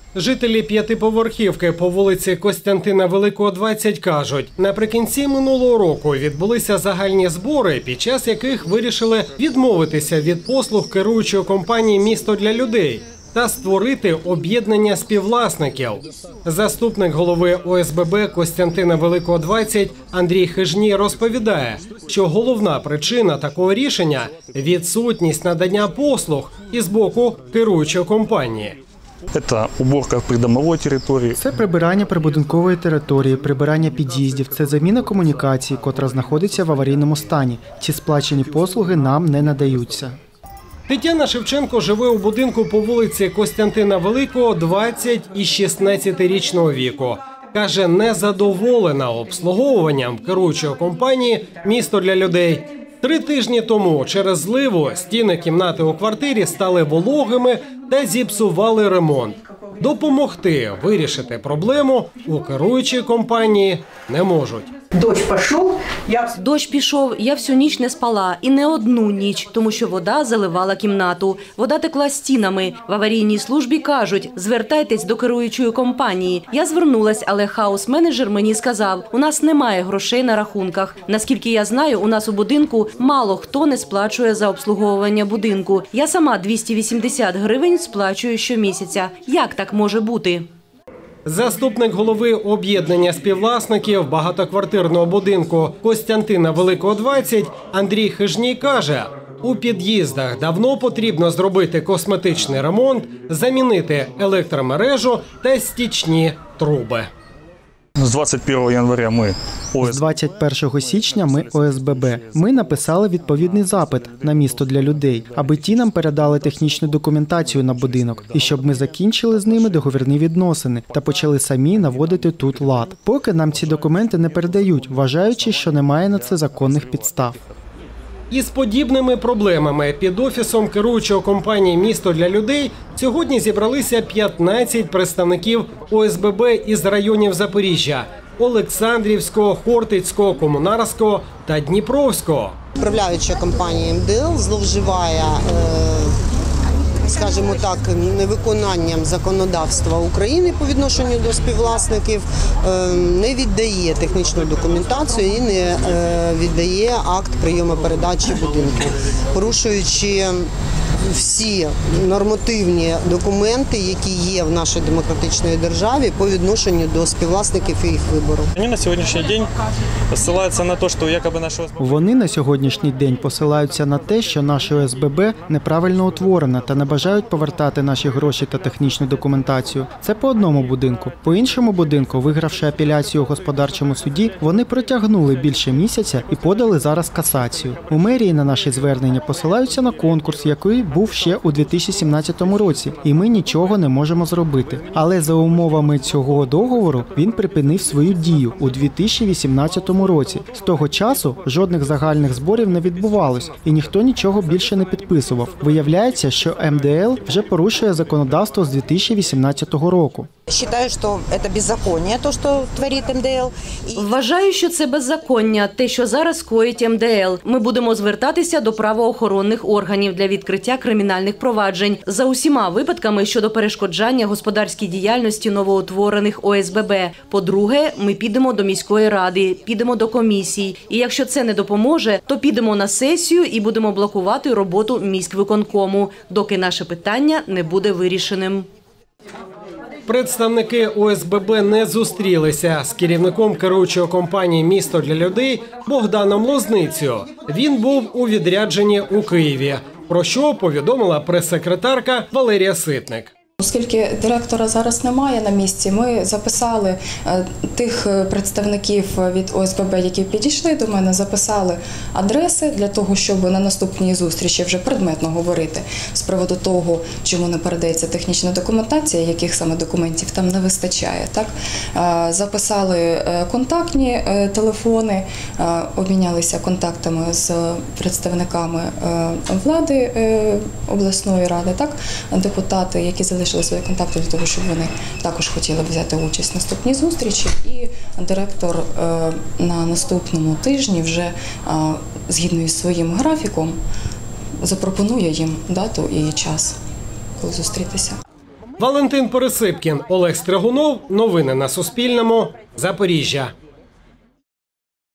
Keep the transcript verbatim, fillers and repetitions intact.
Жителі п'ятиповерхівки по вулиці Костянтина Великого, двадцять кажуть, наприкінці минулого року відбулися загальні збори, під час яких вирішили відмовитися від послуг керуючої компанії «Місто для людей» та створити об'єднання співвласників. Заступник голови О С Б Б Костянтина Великого, двадцять Андрій Хижній розповідає, що головна причина такого рішення – відсутність надання послуг із боку керуючої компанії. Це уборка придомової території. Це прибирання прибудинкової території, прибирання під'їздів, це заміна комунікації, котра знаходиться в аварійному стані. Ці сплачені послуги нам не надаються. Тетяна Шевченко живе у будинку по вулиці Костянтина Великого, двадцять із шістнадцятирічного віку. Каже, незадоволена обслуговуванням керуючої компанії «Місто для людей». Три тижні тому через зливу стіни кімнати у квартирі стали вологими та зіпсували ремонт. Допомогти вирішити проблему у керуючій компанії не можуть. Дощ пішов, я... Дощ пішов, я всю ніч не спала. І не одну ніч, тому що вода заливала кімнату. Вода текла стінами. В аварійній службі кажуть, звертайтесь до керуючої компанії. Я звернулась, але хаус-менеджер мені сказав, у нас немає грошей на рахунках. Наскільки я знаю, у нас у будинку мало хто не сплачує за обслуговування будинку. Я сама двісті вісімдесят гривень сплачую щомісяця. Як так може бути? Заступник голови об'єднання співвласників багатоквартирного будинку Костянтина Великого, двадцять Андрій Хижній каже, у під'їздах давно потрібно зробити косметичний ремонт, замінити електромережу та стічні труби. З двадцять першого января ми З двадцять першого січня ми О С Б Б. Ми написали відповідний запит на «Місто для людей», аби ті нам передали технічну документацію на будинок і щоб ми закінчили з ними договірні відносини та почали самі наводити тут лад. Поки нам ці документи не передають, вважаючи, що немає на це законних підстав. Із подібними проблемами під офісом керуючої компанії «Місто для людей» сьогодні зібралися п'ятнадцять представників О С Б Б із районів Запоріжжя – Олександрівського, Хортицького, Комунарського та Дніпровського. Управляюча компанія М Д Л зловживає, скажімо так, невиконанням законодавства України по відношенню до співвласників, не віддає технічну документацію і не віддає акт прийому передачі будинку, порушуючи всі нормативні документи, які є в нашій демократичній державі по відношенню до співвласників і їх вибору. Вони на сьогоднішній день посилаються на те, що якоби наші О С Б Б... Вони на сьогоднішній день посилаються на те, що наша О С Б Б неправильно утворена та не бажають повертати наші гроші та технічну документацію. Це по одному будинку. По іншому будинку, вигравши апеляцію у господарчому суді, вони протягнули більше місяця і подали зараз касацію. У мерії на наші звернення посилаються на конкурс, який був ще у дві тисячі сімнадцятому році, і ми нічого не можемо зробити. Але за умовами цього договору він припинив свою дію у дві тисячі вісімнадцятому році. З того часу жодних загальних зборів не відбувалось, і ніхто нічого більше не підписував. Виявляється, що М Д Л вже порушує законодавство з дві тисячі вісімнадцятого року. Вважаю, що це беззаконня, те, що творить М Д Л. Вважаю, що це беззаконня, те, що зараз коїть М Д Л. Ми будемо звертатися до правоохоронних органів для відкриття кримінальних проваджень за усіма випадками щодо перешкоджання господарській діяльності новоутворених О С Б Б. По-друге, ми підемо до міської ради, підемо до комісій. І якщо це не допоможе, то підемо на сесію і будемо блокувати роботу міськвиконкому, доки наше питання не буде вирішеним. Представники О С Б Б не зустрілися з керівником керуючої компанії «Місто для людей» Богданом Лозницею. Він був у відрядженні у Києві, про що повідомила прес-секретарка Валерія Ситник. Оскільки директора зараз немає на місці, ми записали тих представників від О С Б Б, які підійшли до мене, записали адреси для того, щоб на наступній зустрічі вже предметно говорити з приводу того, чому не передається технічна документація, яких саме документів там не вистачає. Так? Записали контактні телефони, обмінялися контактами з представниками влади обласної ради, так? Депутати, які залишилися свої контакти для того, щоб вони також хотіли взяти участь в наступній зустрічі. І директор на наступному тижні вже згідно із своїм графіком запропонує їм дату і час, коли зустрітися. Валентин Пересипкін, Олег Стригунов. Новини на Суспільному. Запоріжжя.